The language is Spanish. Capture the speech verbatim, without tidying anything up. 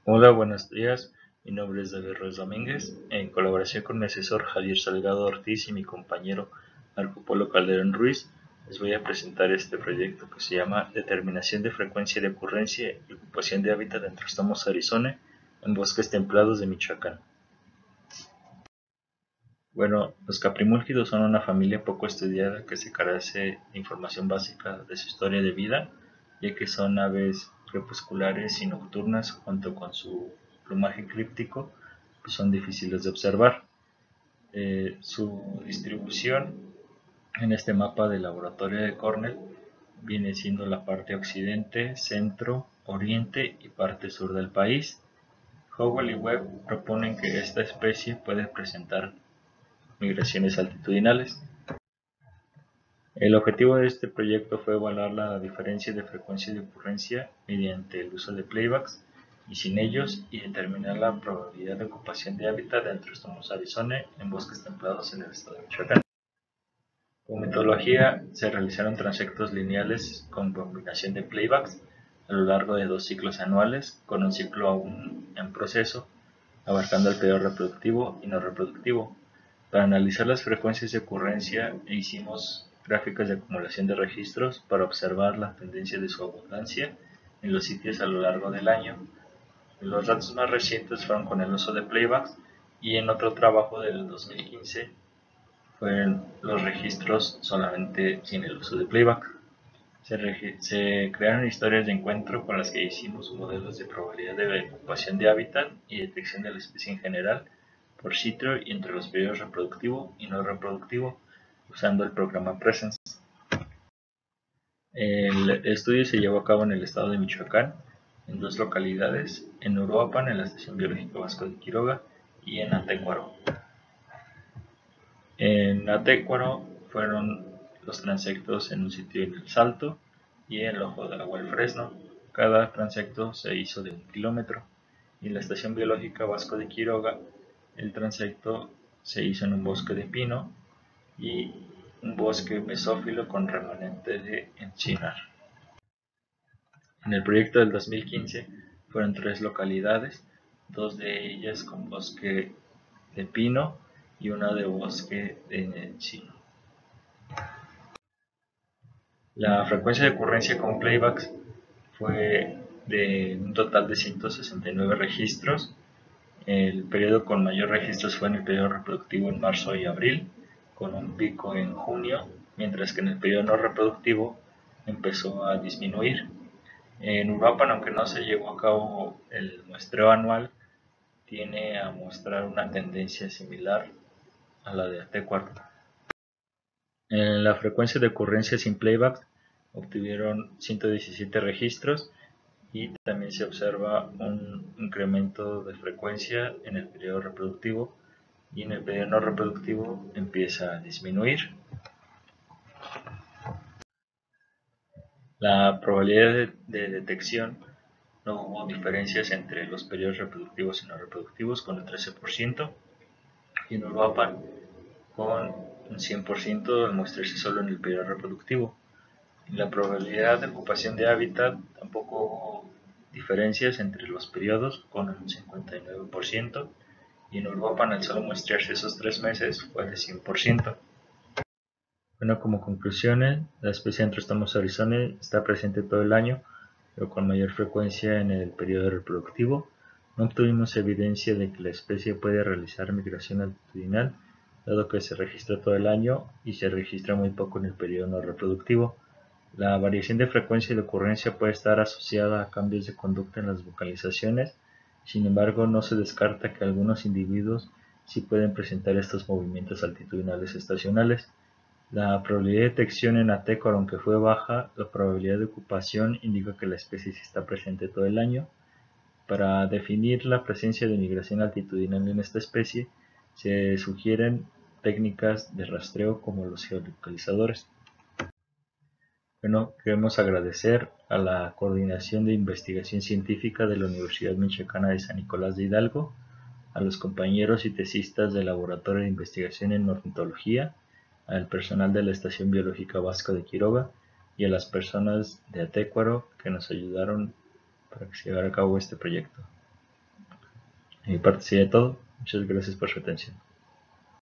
Hola, buenos días. Mi nombre es David Ruiz Domínguez. En colaboración con mi asesor Javier Salgado Ortiz y mi compañero Marco Polo Calderón Ruiz, les voy a presentar este proyecto que se llama Determinación de frecuencia de ocurrencia y ocupación de hábitat en Trastomos, Arizona, en bosques templados de Michoacán. Bueno, los caprimúlgidos son una familia poco estudiada que se carece de información básica de su historia de vida, ya que son aves crepusculares y nocturnas, junto con su plumaje críptico, pues son difíciles de observar. Eh, su distribución en este mapa de laboratorio de Cornell viene siendo la parte occidente, centro, oriente y parte sur del país. Howell y Webb proponen que esta especie puede presentar migraciones altitudinales. El objetivo de este proyecto fue evaluar la diferencia de frecuencia de ocurrencia mediante el uso de playbacks y sin ellos, y determinar la probabilidad de ocupación de hábitat de Trastomos, Arizona, en bosques templados en el estado de Michoacán. Como metodología, se realizaron transectos lineales con combinación de playbacks a lo largo de dos ciclos anuales, con un ciclo aún en proceso, abarcando el periodo reproductivo y no reproductivo. Para analizar las frecuencias de ocurrencia, hicimos gráficas de acumulación de registros para observar la tendencia de su abundancia en los sitios a lo largo del año. Los datos más recientes fueron con el uso de playbacks, y en otro trabajo del dos mil quince fueron los registros solamente sin el uso de playback. Se, se crearon historias de encuentro con las que hicimos modelos de probabilidad de ocupación de hábitat y detección de la especie en general por sitio y entre los periodos reproductivo y no reproductivo, usando el programa Presence. El estudio se llevó a cabo en el estado de Michoacán, en dos localidades, en Uruapan, en la Estación Biológica Vasco de Quiroga, y en Atécuaro. En Atécuaro fueron los transectos en un sitio en El Salto y en el Ojo del Agua El Fresno. Cada transecto se hizo de un kilómetro. Y en la Estación Biológica Vasco de Quiroga, el transecto se hizo en un bosque de pino y un bosque mesófilo con remanente de encinar. En el proyecto del dos mil quince fueron tres localidades, dos de ellas con bosque de pino y una de bosque de encino. La frecuencia de ocurrencia con playbacks fue de un total de ciento sesenta y nueve registros. El periodo con mayor registros fue en el periodo reproductivo en marzo y abril, con un pico en junio, mientras que en el periodo no reproductivo empezó a disminuir. En Uruapan, aunque no se llevó a cabo el muestreo anual, tiene a mostrar una tendencia similar a la de Atécuaro. En la frecuencia de ocurrencia sin playback obtuvieron ciento diecisiete registros, y también se observa un incremento de frecuencia en el periodo reproductivo, y en el periodo no reproductivo empieza a disminuir. La probabilidad de, de detección, no hubo diferencias entre los periodos reproductivos y no reproductivos, con el trece por ciento, y en Uruapan con un cien por ciento al mostrarse solo en el periodo reproductivo. La probabilidad de ocupación de hábitat, tampoco hubo diferencias entre los periodos, con un cincuenta y nueve por ciento, y en Uruapan, al solo muestrearse esos tres meses, fue de cien por ciento. Bueno, como conclusiones, la especie Antrostomos arizona está presente todo el año, pero con mayor frecuencia en el periodo reproductivo. No obtuvimos evidencia de que la especie puede realizar migración altitudinal, dado que se registra todo el año y se registra muy poco en el periodo no reproductivo. La variación de frecuencia y de ocurrencia puede estar asociada a cambios de conducta en las vocalizaciones. Sin embargo, no se descarta que algunos individuos sí pueden presentar estos movimientos altitudinales estacionales. La probabilidad de detección en Atécuaro, aunque fue baja, la probabilidad de ocupación indica que la especie sí está presente todo el año. Para definir la presencia de migración altitudinal en esta especie, se sugieren técnicas de rastreo como los geolocalizadores. Bueno, queremos agradecer a la Coordinación de Investigación Científica de la Universidad Michoacana de San Nicolás de Hidalgo, a los compañeros y tesistas del Laboratorio de Investigación en Ornitología, al personal de la Estación Biológica Vasco de Quiroga y a las personas de Atécuaro que nos ayudaron para que se llevara a cabo este proyecto. De mi parte sería todo. Muchas gracias por su atención.